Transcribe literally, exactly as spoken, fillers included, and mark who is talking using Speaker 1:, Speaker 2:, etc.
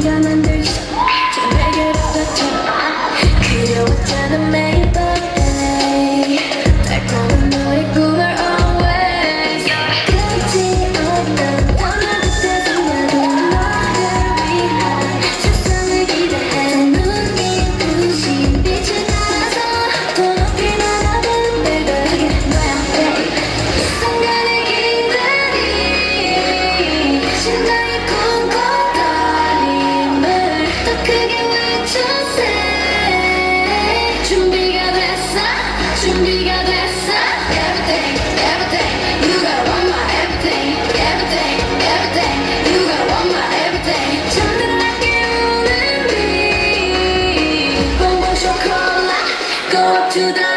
Speaker 1: 네가 만들기 저 내게로 닥쳐 그려왔잖아 매일 밤 에이. 달콤한 너의 꿈을 always 끝이 없는 원하는 세상에도 너를 위한 세상을 기대해 눈이 부신 빛을 따라서 더 높이 날아든 baby 너야 babe 이 순간을 기다리 심장이 쿵쿵거림을 더 크게 외쳐세 준비가 됐어 준비가 됐어 Everything everything You gotta want my everything Everything everything You gotta want my everything 저들에게 오는 빛 봉봉 초콜릿 Go up to the